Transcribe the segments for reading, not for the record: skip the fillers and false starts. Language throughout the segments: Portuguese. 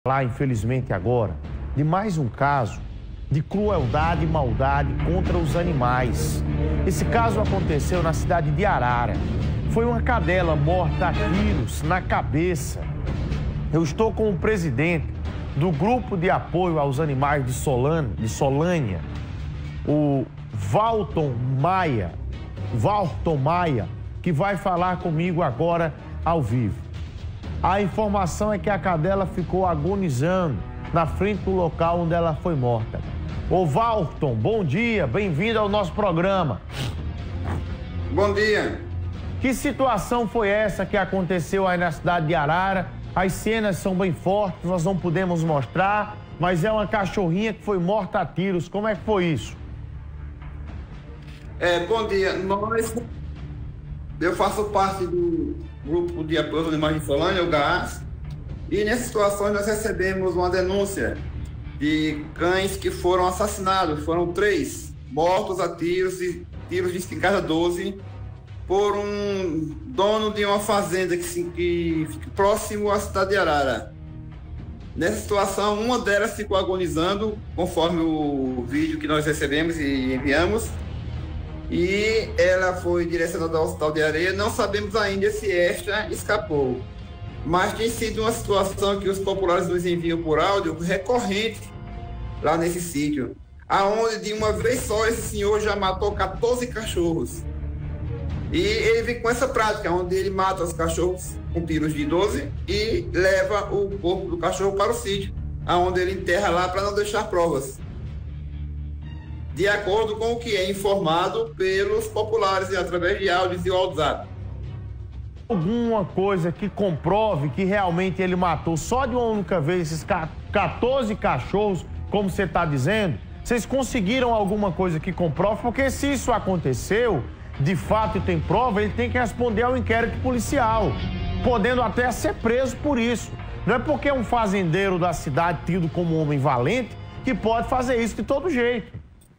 Lá, infelizmente, agora, de mais um caso de crueldade e maldade contra os animais. Esse caso aconteceu na cidade de Arara. Foi uma cadela morta a tiros na cabeça. Eu estou com o presidente do Grupo de Apoio aos Animais de Solânia, o Valton Maia, que vai falar comigo agora ao vivo. A informação é que a cadela ficou agonizando na frente do local onde ela foi morta. Ô Valton, bom dia, bem-vindo ao nosso programa. Bom dia. Que situação foi essa que aconteceu aí na cidade de Arara? As cenas são bem fortes, nós não podemos mostrar, mas é uma cachorrinha que foi morta a tiros. Como é que foi isso? Bom dia. Eu faço parte do Grupo de Apoio aos Animais de Solânia, o GAAS, e nessa situação nós recebemos uma denúncia de cães que foram assassinados. Foram 3 mortos a tiros e tiros de espingarda 12 por um dono de uma fazenda que fica próximo à cidade de Arara. Nessa situação, uma delas ficou agonizando, conforme o vídeo que nós recebemos e enviamos, e ela foi direcionada ao Hospital de Areia. Não sabemos ainda se esta escapou, mas tem sido uma situação que os populares nos enviam por áudio recorrente lá nesse sítio, aonde de uma vez só esse senhor já matou 14 cachorros. E ele vem com essa prática, onde ele mata os cachorros com tiros de 12 e leva o corpo do cachorro para o sítio, aonde ele enterra lá para não deixar provas, de acordo com o que é informado pelos populares através de áudios e WhatsApp. Alguma coisa que comprove que realmente ele matou só de uma única vez esses 14 cachorros, como você está dizendo? Vocês conseguiram alguma coisa que comprove? Porque se isso aconteceu, de fato e tem prova, ele tem que responder ao inquérito policial, podendo até ser preso por isso. Não é porque é um fazendeiro da cidade tido como um homem valente que pode fazer isso de todo jeito.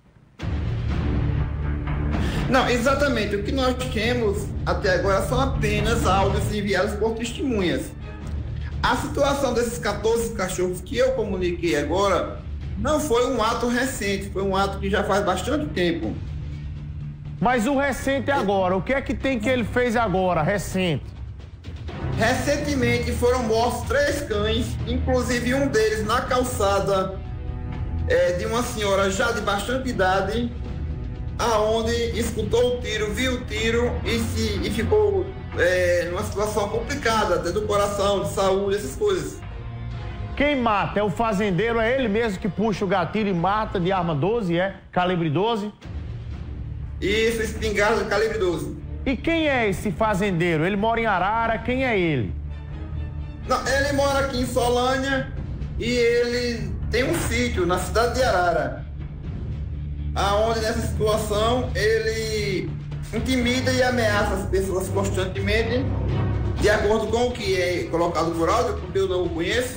Não, exatamente. O que nós temos até agora são apenas áudios enviados por testemunhas. A situação desses 14 cachorros que eu comuniquei agora não foi um ato recente, foi um ato que já faz bastante tempo. Mas o recente é agora. O que é que tem que ele fez agora, recente? Recentemente foram mortos 3 cães, inclusive um deles na calçada de uma senhora já de bastante idade, aonde escutou o tiro, viu o tiro e ficou numa situação complicada, até do coração, de saúde, essas coisas. Quem mata? É o fazendeiro? É ele mesmo que puxa o gatilho e mata de arma 12, calibre 12? Isso, espingarda calibre 12. E quem é esse fazendeiro? Ele mora em Arara, quem é ele? Não, ele mora aqui em Solânia e ele tem um sítio na cidade de Arara, aonde nessa situação ele intimida e ameaça as pessoas constantemente, de acordo com o que é colocado por áudio, porque eu não o conheço,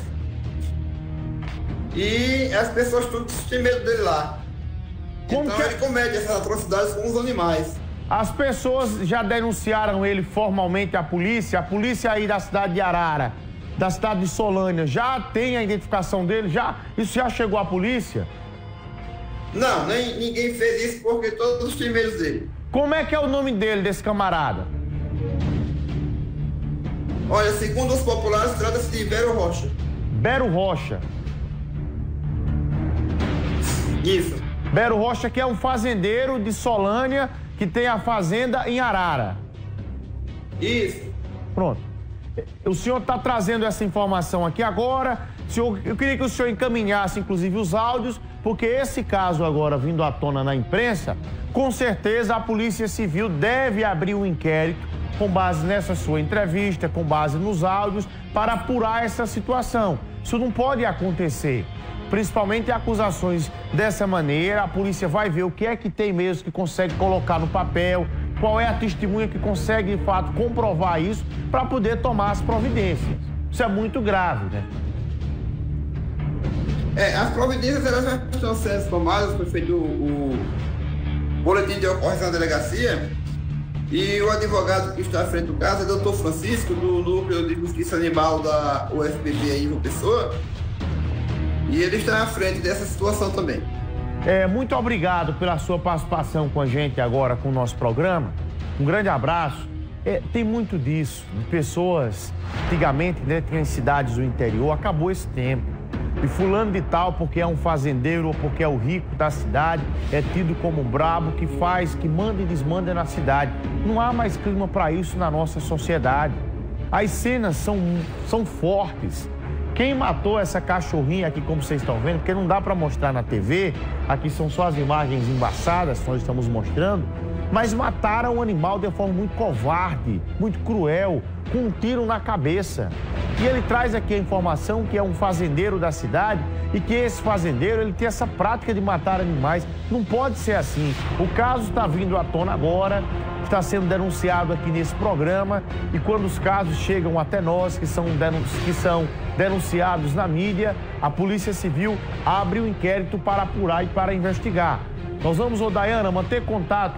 e as pessoas tudo têm medo dele lá. Ele comete essas atrocidades com os animais. As pessoas já denunciaram ele formalmente à polícia? A polícia aí da cidade de Arara, da cidade de Solânia, já tem a identificação dele? Isso já chegou à polícia? Não, ninguém fez isso porque todos têm medo dele. Como é que é o nome dele, desse camarada? Olha, segundo os populares, trata-se de Bero Rocha. Bero Rocha? Isso. Bero Rocha, que é um fazendeiro de Solânia, que tem a fazenda em Arara. Isso. Pronto. O senhor está trazendo essa informação aqui agora. Eu queria que o senhor encaminhasse, inclusive, os áudios, porque esse caso agora vindo à tona na imprensa, com certeza a Polícia Civil deve abrir um inquérito com base nessa sua entrevista, com base nos áudios, para apurar essa situação. Isso não pode acontecer. Principalmente acusações dessa maneira, a polícia vai ver o que é que tem mesmo que consegue colocar no papel, qual é a testemunha que consegue, de fato, comprovar isso para poder tomar as providências. Isso é muito grave, né? As providências elas já estão sendo tomadas, foi feito o boletim de ocorrência na delegacia, e o advogado que está à frente do caso é o Dr. Francisco, do Núcleo de Justiça Animal da UFPB aí em João Pessoa. E ele está à frente dessa situação também. Muito obrigado pela sua participação com a gente agora, com o nosso programa. Um grande abraço. Tem muito disso, de pessoas, antigamente, né, tinha em cidades do interior, acabou esse tempo. E fulano de tal, porque é um fazendeiro ou porque é o rico da cidade, é tido como brabo, que faz, que manda e desmanda na cidade. Não há mais clima para isso na nossa sociedade. As cenas são fortes. Quem matou essa cachorrinha aqui, como vocês estão vendo, porque não dá para mostrar na TV, aqui são só as imagens embaçadas que nós estamos mostrando, mas mataram o animal de forma muito covarde, muito cruel, com um tiro na cabeça. E ele traz aqui a informação que é um fazendeiro da cidade e que esse fazendeiro, ele tem essa prática de matar animais. Não pode ser assim. O caso está vindo à tona agora, está sendo denunciado aqui nesse programa, e quando os casos chegam até nós, que são denunciados na mídia, a Polícia Civil abre o inquérito para apurar e para investigar. Nós vamos, Dayana, manter contato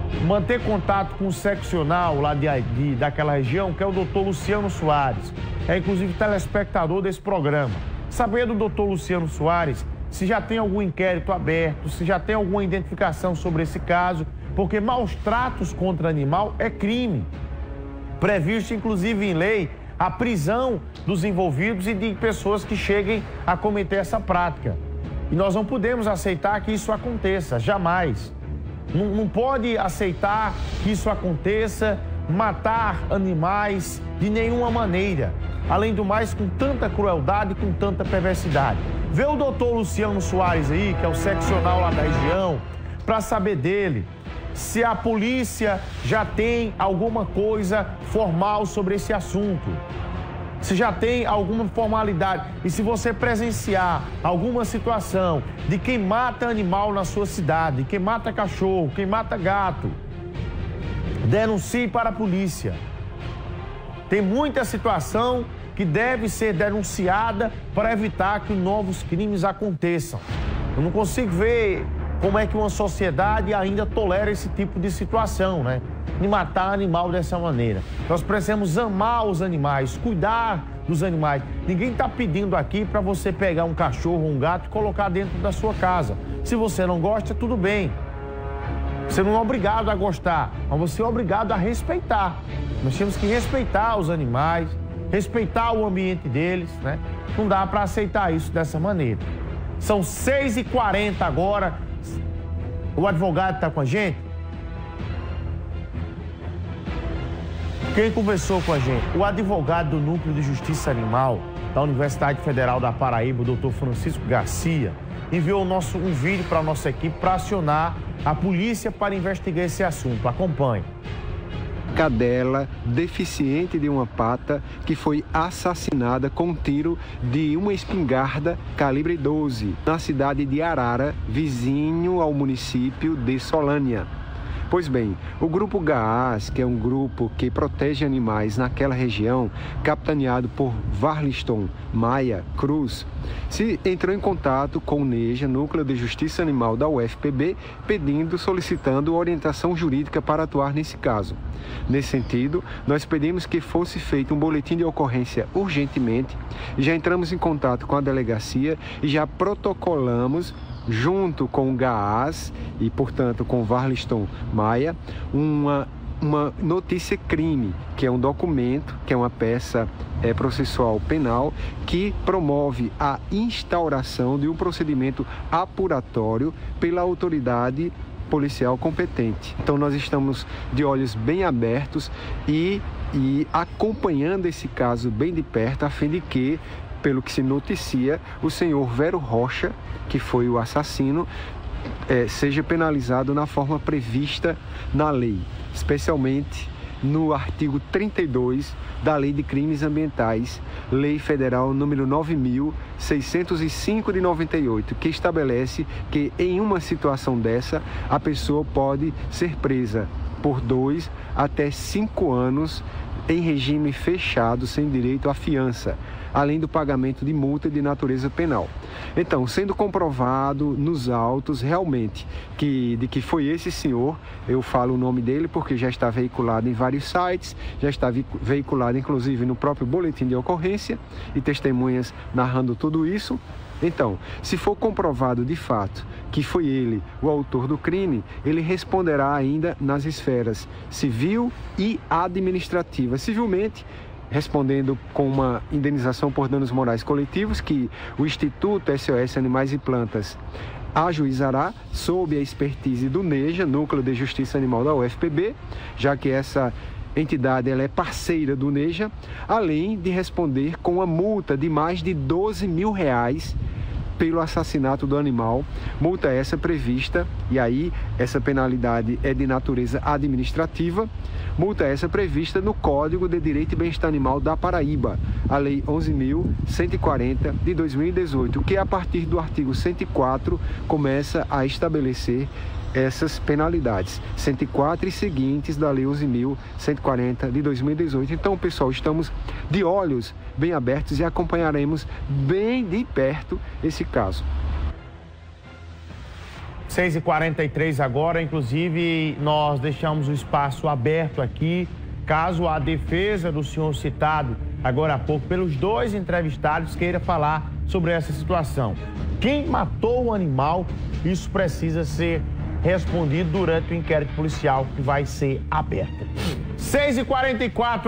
com o seccional lá daquela região, que é o doutor Luciano Soares. É inclusive telespectador desse programa. Saber do doutor Luciano Soares se já tem algum inquérito aberto, se já tem alguma identificação sobre esse caso, porque maus tratos contra animal é crime. Previsto, inclusive, em lei, a prisão dos envolvidos e de pessoas que cheguem a cometer essa prática. E nós não podemos aceitar que isso aconteça, jamais. Não pode aceitar que isso aconteça, matar animais de nenhuma maneira. Além do mais, com tanta crueldade e com tanta perversidade. Vê o doutor Luciano Soares aí, que é o seccional lá da região, para saber dele se a polícia já tem alguma coisa formal sobre esse assunto. Se já tem alguma formalidade. E se você presenciar alguma situação de quem mata animal na sua cidade, quem mata cachorro, quem mata gato, denuncie para a polícia. Tem muita situação que deve ser denunciada para evitar que novos crimes aconteçam. Eu não consigo ver como é que uma sociedade ainda tolera esse tipo de situação, né? De matar animal dessa maneira. Nós precisamos amar os animais, cuidar dos animais. Ninguém está pedindo aqui para você pegar um cachorro ou um gato e colocar dentro da sua casa. Se você não gosta, tudo bem. Você não é obrigado a gostar, mas você é obrigado a respeitar. Nós temos que respeitar os animais, respeitar o ambiente deles, né? Não dá para aceitar isso dessa maneira. São 6h40 agora. O advogado está com a gente? Quem conversou com a gente? O advogado do Núcleo de Justiça Animal da Universidade Federal da Paraíba, o doutor Francisco Garcia, enviou um vídeo para a nossa equipe para acionar a polícia para investigar esse assunto. Acompanhe. Cadela deficiente de uma pata que foi assassinada com um tiro de uma espingarda calibre 12 na cidade de Arara, vizinho ao município de Solânia. Pois bem, o Grupo GAAS, que é um grupo que protege animais naquela região, capitaneado por Warliston Maia Cruz, se entrou em contato com o NEJA, Núcleo de Justiça Animal da UFPB, solicitando orientação jurídica para atuar nesse caso. Nesse sentido, nós pedimos que fosse feito um boletim de ocorrência urgentemente, já entramos em contato com a delegacia e já protocolamos, junto com o GAAS e, portanto, com o Warliston Maia, uma notícia-crime, que é um documento, que é uma peça processual penal, que promove a instauração de um procedimento apuratório pela autoridade policial competente. Então, nós estamos de olhos bem abertos e acompanhando esse caso bem de perto, a fim de que, pelo que se noticia, o senhor Vero Rocha, que foi o assassino, seja penalizado na forma prevista na lei, especialmente no artigo 32 da Lei de Crimes Ambientais, Lei Federal número 9.605 de 98, que estabelece que em uma situação dessa, a pessoa pode ser presa por 2 até 5 anos em regime fechado, sem direito à fiança, além do pagamento de multa de natureza penal. Então, sendo comprovado nos autos realmente de que foi esse senhor, eu falo o nome dele porque já está veiculado em vários sites, já está veiculado inclusive no próprio boletim de ocorrência e testemunhas narrando tudo isso, Então, se for comprovado de fato que foi ele o autor do crime, ele responderá ainda nas esferas civil e administrativa. Civilmente, respondendo com uma indenização por danos morais coletivos que o Instituto SOS Animais e Plantas ajuizará sob a expertise do NEJA, Núcleo de Justiça Animal da UFPB, já que essa entidade ela é parceira do NEJA, além de responder com uma multa de mais de R$12 mil pelo assassinato do animal, multa essa prevista, e aí essa penalidade é de natureza administrativa, multa essa prevista no Código de Direito e Bem-Estar Animal da Paraíba, a Lei 11.140 de 2018, que a partir do artigo 104 começa a estabelecer essas penalidades, 104 e seguintes da Lei 11.140 de 2018. Então, pessoal, estamos de olhos bem abertos e acompanharemos bem de perto esse caso. 6h43 agora, inclusive nós deixamos o espaço aberto aqui, caso a defesa do senhor citado agora há pouco pelos dois entrevistados queira falar sobre essa situação. Quem matou o animal, isso precisa ser respondido durante o inquérito policial que vai ser aberto. 6h44.